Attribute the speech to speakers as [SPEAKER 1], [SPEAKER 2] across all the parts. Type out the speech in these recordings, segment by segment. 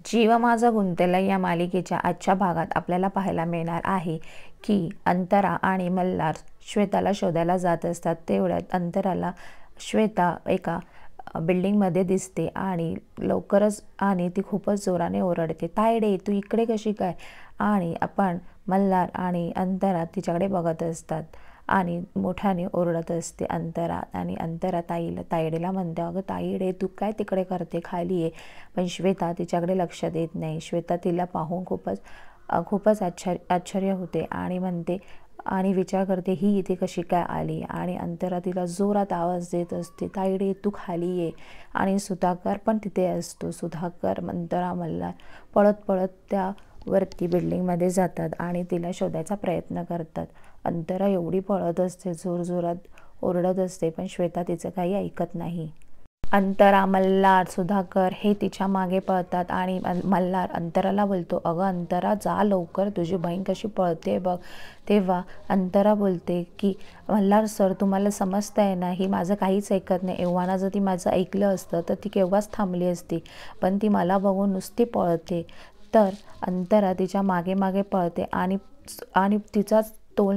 [SPEAKER 1] जीव माझा गुंतला या मालिकेच्या आजच्या भागात आपल्याला पाहायला मिळणार आहे की अंतरा आणि मल्हार श्वेताला शोधायला जात असतात। तेवढ्यात अंतराला श्वेता एका बिल्डिंगमध्ये दिसते आणि लवकरच आणि ती खूपच जोराने ओरडते, तायडे तू इकडे कशी काय? आणि आपण मल्हार आणि अंतरा तिच्याकडे बघत असतात आणि मोठ्याने ओरडत असते अंतरा। आणि अंतरा तायडेला म्हणते, अगं तायडे तू काय तिकडे करते, खाली ये। पण श्वेता तिच्याकडे लक्ष देत नाही। श्वेता तिला पाहून खूपच आश्चर्य होते आणि म्हणते आणि विचार करते ही इथे कशी काय आली। आणि अंतरा तिला जोरात आवाज देत असते, तायडे तू खाली ये। आणि सुधाकर पण तिथे असतो। सुधाकर अंतरा मल्हार पळत पळत त्या वरती बिल्डिंगमध्ये जातात आणि तिला शोधायचा प्रयत्न करतात। अंतरा एवढी पळत असते, जोरजोरात ओरडत असते, पण श्वेता तिचं काही ऐकत नाही। अंतरा मल्हार सुधाकर हे तिच्या मागे पळतात आणि मल्हार अंतराला बोलतो, अगं अंतरा जा लवकर, तुझी बहीण कशी पळते बघ। तेव्हा अंतरा बोलते की मल्हार सर तुम्हाला समजतंय ना, ही माझं काहीच ऐकत नाही। एव्हाना जर ती माझं ऐकलं असतं तर ती केव्हाच थांबली असती, पण ती मला बघून नुसती पळते। तर अंतरा तिच्या मागे मागे पळते आणि तिचाच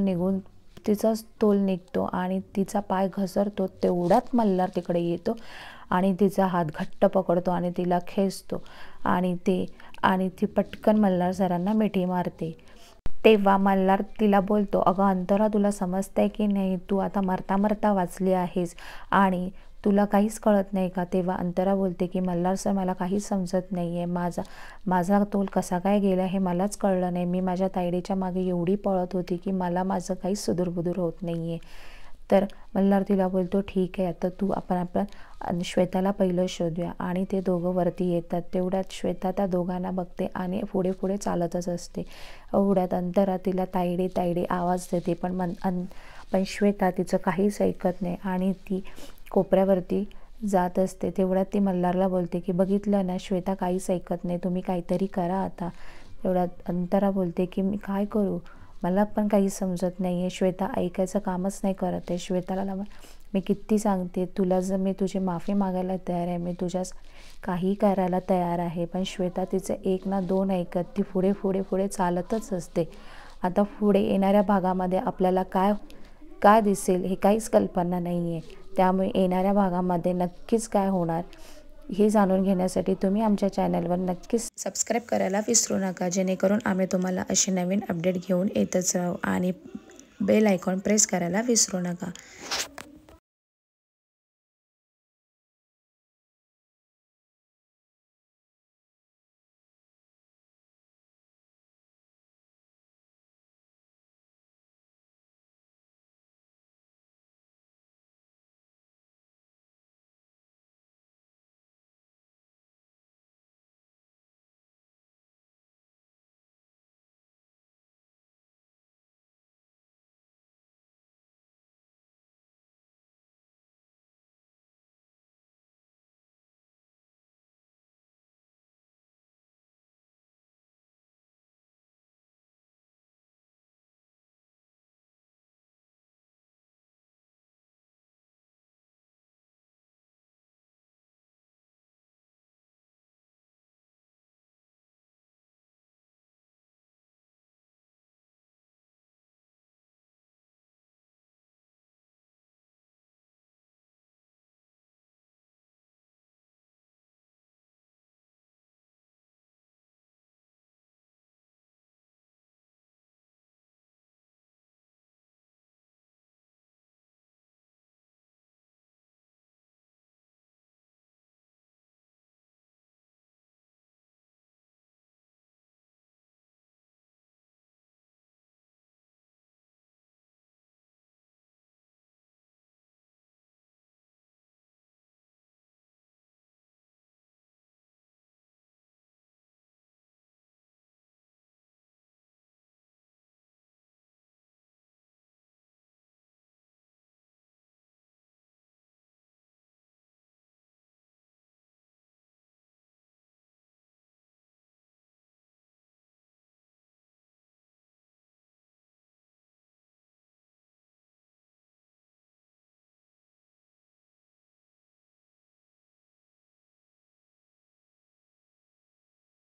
[SPEAKER 1] तोल निघतो आणि तिचा पाय घसरतो। तेवढ्यात मल्हार तिकडे येतो आणि तिचा हात घट्ट पकडतो आणि तिला खेचतो आणि ती पटकन मल्हार सरांना मिठी मारते। तेव्हा मल्हार तिला बोलतो, अगं अंतरा तुला समजतंय की नाही, तू आता मरता मरता वाचली आहेस आणि तुला काहीच कळत नाही का? तेव्हा अंतरा बोलते की मल्हार सर मला काहीच समजत नाही आहे, माझा तोल कसा काय गेला हे मलाच कळलं नाही। मी माझ्या तायडीच्या मागे एवढी पळत होती की मला माझं काहीच सुदूरबुदूर होत नाही आहे। तर मल्हार तिला बोलतो, ठीक आहे आता आपण श्वेताला पहिलं शोधूया। आणि ते दोघं वरती येतात। तेवढ्यात श्वेता त्या दोघांना बघते आणि पुढे पुढे चालतच असते। एवढ्यात अंतरा तिला तायडे तायडे आवाज देते, पण श्वेता तिचं काहीच ऐकत नाही आणि ती कोपऱ्यावरती जात असते। तेवढ्यात ती मल्हारला बोलते की बघितलं ना, श्वेता काहीच ऐकत नाही, तुम्ही काहीतरी करा आता। तेवढ्यात अंतरा बोलते की मी काय करू, मला पण काही समजत नाही आहे, श्वेता ऐकायचं कामच नाही करत आहे। श्वेताला मी किती सांगते तुला, जर मी तुझी माफी मागायला तयार आहे, मी तुझ्यास काही करायला तयार आहे, पण श्वेता तिचं एक ना दोन ऐकत ती पुढे पुढे पुढे चालतच असते। आता पुढे येणाऱ्या भागामध्ये आपल्याला काय दिसेल हे काहीच कल्पना नाही आहे, त्यामुळे येणाऱ्या भागामध्ये नक्कीच काय होणार हे जाणून घेण्यासाठी तुम्ही आमच्या चॅनलवर नक्कीच सबस्क्राईब करायला विसरू नका, जेणेकरून आम्ही तुम्हाला असे नवीन अपडेट घेऊन येतच राहू। आणि बेल आयकॉन प्रेस करायला विसरू नका।